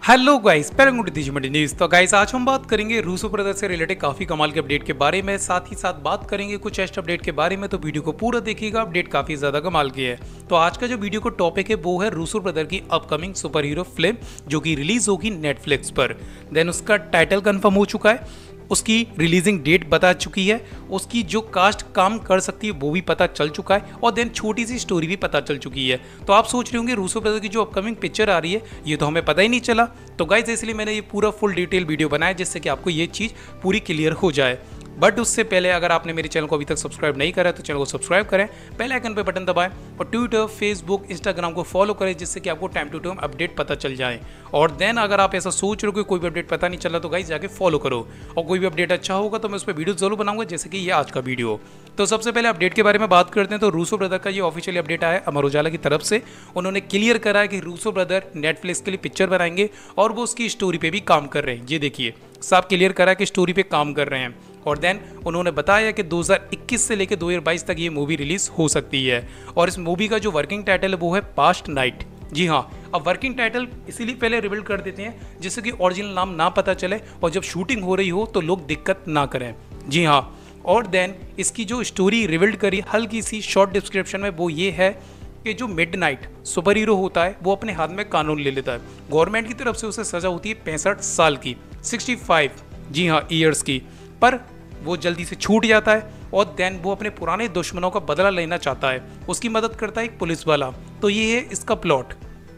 Hello guys, news. तो guys आज हम बात करेंगे रूसो ब्रदर से रिलेटेड काफ़ी कमाल के अपडेट के बारे में, साथ ही साथ बात करेंगे कुछ एक्स्ट्रा अपडेट के बारे में। तो वीडियो को पूरा देखिएगा, अपडेट काफ़ी ज़्यादा कमाल की है। तो आज का जो वीडियो को टॉपिक है वो है रूसो ब्रदर की अपकमिंग सुपर हीरो फिल्म जो कि रिलीज होगी नेटफ्लिक्स पर। देन उसका टाइटल कंफर्म हो चुका है, उसकी रिलीजिंग डेट बता चुकी है, उसकी जो कास्ट काम कर सकती है वो भी पता चल चुका है, और देन छोटी सी स्टोरी भी पता चल चुकी है। तो आप सोच रहे होंगे रूसो ब्रदर की जो अपकमिंग पिक्चर आ रही है ये तो हमें पता ही नहीं चला। तो गाइस इसलिए मैंने ये पूरा फुल डिटेल वीडियो बनाया जिससे कि आपको ये चीज़ पूरी क्लियर हो जाए। बट उससे पहले अगर आपने मेरे चैनल को अभी तक सब्सक्राइब नहीं करा तो चैनल को सब्सक्राइब करें, बेल आइकन पे बटन दबाएं और ट्विटर, फेसबुक, इंस्टाग्राम को फॉलो करें जिससे कि आपको टाइम टू टाइम अपडेट पता चल जाए। और देन अगर आप ऐसा सोच रहे हो कि कोई भी अपडेट पता नहीं चला तो गाइस जाके फॉलो करो, और कोई भी अपडेट अच्छा होगा तो मैं उस पर वीडियो जरूर बनाऊंगा जैसे कि ये आज का वीडियो। तो सबसे पहले अपडेट के बारे में बात करते हैं। तो रूसो ब्रदर का ये ऑफिशियली अपडेट आया अमर उजाला की तरफ से। उन्होंने क्लियर करा है कि रूसो ब्रदर नेटफ्लिक्स के लिए पिक्चर बनाएंगे और वो उसकी स्टोरी पे भी काम कर रहे हैं। ये देखिए साफ क्लियर करा कि स्टोरी पे काम कर रहे हैं। और देन उन्होंने बताया कि 2021 से लेकर 2022 तक ये मूवी रिलीज हो सकती है। और इस मूवी का जो वर्किंग टाइटल है वो है पास्ट नाइट। जी हाँ, अब वर्किंग टाइटल इसीलिए पहले रिवील कर देते हैं जिससे कि ओरिजिनल नाम ना पता चले और जब शूटिंग हो रही हो तो लोग दिक्कत ना करें। जी हाँ, और देन इसकी जो स्टोरी रिवील्ड करी हल्की सी शॉर्ट डिस्क्रिप्शन में वो ये है कि जो मिडनाइट सुपर हीरो होता है वो अपने हाथ में कानून ले लेता है। गवर्नमेंट की तरफ से उसे सजा होती है 65 साल की, 65, जी हाँ, ईयर्स की। पर वो जल्दी से छूट जाता है और देन वो अपने पुराने दुश्मनों का बदला लेना चाहता है। उसकी मदद करता है एक पुलिस वाला। तो ये है इसका प्लॉट।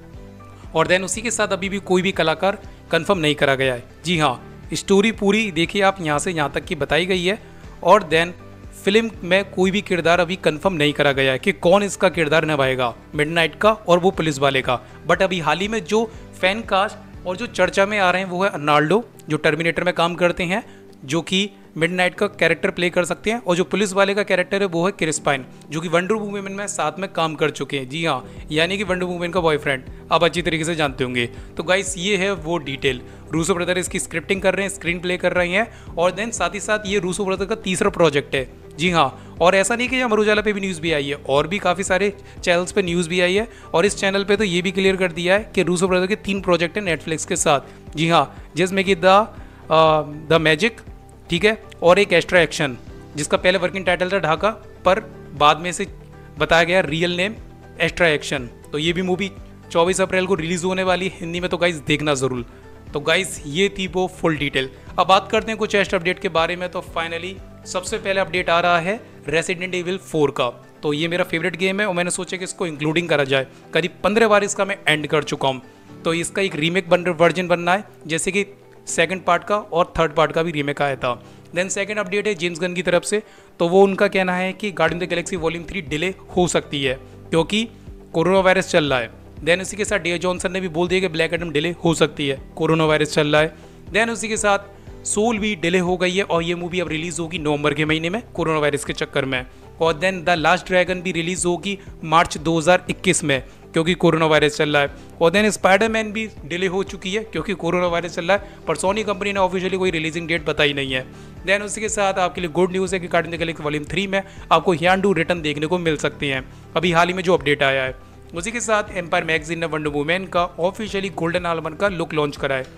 और देन उसी के साथ अभी भी कोई भी कलाकार कंफर्म नहीं करा गया है। जी हाँ, स्टोरी पूरी देखिए आप यहाँ से यहाँ तक की बताई गई है। और देन फिल्म में कोई भी किरदार अभी कंफर्म नहीं करा गया है कि कौन इसका किरदार निभाएगा, मिडनाइट का और वो पुलिस वाले का। बट अभी हाल ही में जो फैन कास्ट और जो चर्चा में आ रहे हैं वो है अर्नाल्डो, जो टर्मिनेटर में काम करते हैं, जो कि मिडनाइट का कैरेक्टर प्ले कर सकते हैं। और जो पुलिस वाले का कैरेक्टर है वो है क्रिस पाइन, जो कि वंडर वुमन में साथ में काम कर चुके हैं। जी हाँ, यानी कि वंडर वुमन का बॉयफ्रेंड, आप अच्छी तरीके से जानते होंगे। तो गाइस ये है वो डिटेल। रूसो ब्रदर इसकी स्क्रिप्टिंग कर रहे हैं, स्क्रीन प्ले कर रहे हैं। और देन साथ ही साथ ये रूसो ब्रदर का तीसरा प्रोजेक्ट है। जी हाँ, और ऐसा नहीं कि अमर उजाला पे भी न्यूज़ भी आई है, और भी काफ़ी सारे चैनल्स पे न्यूज़ भी आई है। और इस चैनल पे तो ये भी क्लियर कर दिया है कि रूसो ब्रदर के 3 प्रोजेक्ट हैं नेटफ्लिक्स के साथ। जी हाँ, जिसमें कि द मैजिक, ठीक है, और एक एक्स्ट्रा एक्शन जिसका पहले वर्किंग टाइटल था ढाका, पर बाद में से बताया गया रियल नेम एक्स्ट्रा एक्शन। तो ये भी मूवी 24 अप्रैल को रिलीज होने वाली है हिंदी में, तो गाइस देखना ज़रूर। तो गाइस ये थी वो फुल डिटेल। अब बात करते हैं कुछ एक्स्ट्रा अपडेट के बारे में। तो फाइनली सबसे पहले अपडेट आ रहा है रेसिडेंट एविल 4 का। तो ये मेरा फेवरेट गेम है और मैंने सोचा कि इसको इंक्लूडिंग करा जाए। करीब 15 बार इसका मैं एंड कर चुका हूँ। तो इसका एक रीमेक वर्जन बनना है, जैसे कि सेकंड पार्ट का और थर्ड पार्ट का भी रीमेक आया था। देन सेकंड अपडेट है जेम्स गन की तरफ से। तो वो उनका कहना है कि Guardian the Galaxy volume 3 delay हो सकती है क्योंकि कोरोना वायरस चल रहा है। देन उसी के साथ डेव जॉनसन ने भी बोल दिया कि ब्लैक एडम डिले हो सकती है, कोरोना वायरस चल रहा है। देन उसी के साथ सोल भी डिले हो गई है और ये मूवी अब रिलीज होगी नवंबर के महीने में कोरोना वायरस के चक्कर में। और देन द लास्ट ड्रैगन भी रिलीज होगी मार्च 2021 में क्योंकि कोरोना वायरस चल रहा है। और देन स्पाइडरमैन भी डिले हो चुकी है क्योंकि कोरोना वायरस चल रहा है, पर सोनी कंपनी ने ऑफिशियली कोई रिलीजिंग डेट बताई नहीं है। देन उसी के साथ आपके लिए गुड न्यूज़ है कि गार्डियन द गैलेक्सी वॉल्यूम 3 में आपको ह्यांडू रिटर्न देखने को मिल सकते हैं, अभी हाल ही में जो अपडेट आया है। उसी के साथ एम्पायर मैगजीन ने वंडर वुमन का ऑफिशियली गोल्डन आर्मर का लुक लॉन्च करा है।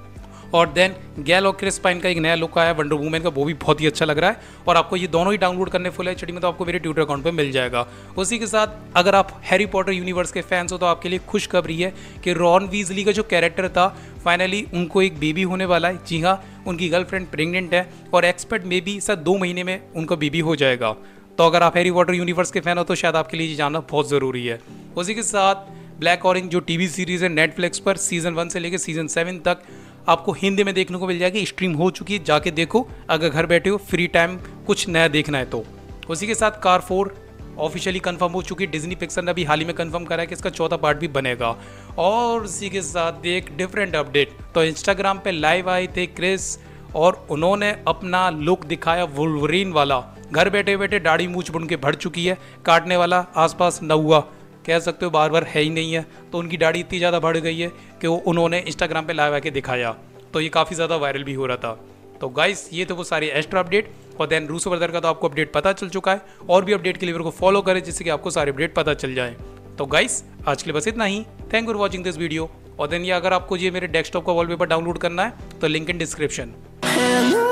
और देन गैल और क्रिस पाइन का एक नया लुक आया वंडर वुमन का, वो भी बहुत ही अच्छा लग रहा है। और आपको ये दोनों ही डाउनलोड करने फुल एचडी में तो आपको मेरे ट्विटर अकाउंट पे मिल जाएगा। उसी के साथ अगर आप हैरी पॉटर यूनिवर्स के फैंस हो तो आपके लिए खुशखबरी है कि रॉन वीजली का जो कैरेक्टर था फाइनली उनको एक बेबी होने वाला है। जी हाँ, उनकी गर्लफ्रेंड प्रेग्नेंट है और एक्सपेक्ट मे बी सर 2 महीने में उनका बेबी हो जाएगा। तो अगर आप हैरी पॉटर यूनिवर्स के फैन हो तो शायद आपके लिए जानना बहुत ज़रूरी है। उसी के साथ ब्लैक ऑरेंज जो टीवी सीरीज़ है नेटफ्लिक्स पर सीजन 1 से लेकर सीजन 7 तक आपको हिंदी में देखने को मिल जाएगी। स्ट्रीम हो चुकी है, जाके देखो अगर घर बैठे हो फ्री टाइम कुछ नया देखना है तो। उसी के साथ कार 4 ऑफिशियली कंफर्म हो चुकी है। डिज्नी पिक्सर ने अभी हाल ही में कंफर्म करा है कि इसका 4था पार्ट भी बनेगा। और उसी के साथ एक डिफरेंट अपडेट, तो इंस्टाग्राम पे लाइव आए थे क्रिस और उन्होंने अपना लुक दिखाया वुल्वरीन वाला। घर बैठे बैठे दाढ़ी मूछ बुन के भर चुकी है, काटने वाला आसपास न हुआ, कह सकते हो बार बार है ही नहीं है। तो उनकी दाढ़ी इतनी ज़्यादा बढ़ गई है कि वो उन्होंने इंस्टाग्राम पे लाइव आके दिखाया, तो ये काफ़ी ज़्यादा वायरल भी हो रहा था। तो गाइस ये तो वो सारी एक्स्ट्रा अपडेट। और देन रूसो ब्रदर का तो आपको अपडेट पता चल चुका है, और भी अपडेट के लिए मेरे को फॉलो करें जिससे कि आपको सारे अपडेट पता चल जाए। तो गाइस आज के लिए बस इतना ही। Thank you for watching this video. और देन ये अगर आपको ये मेरे डेस्कटॉप का वॉलपेपर डाउनलोड करना है तो लिंक इन डिस्क्रिप्शन।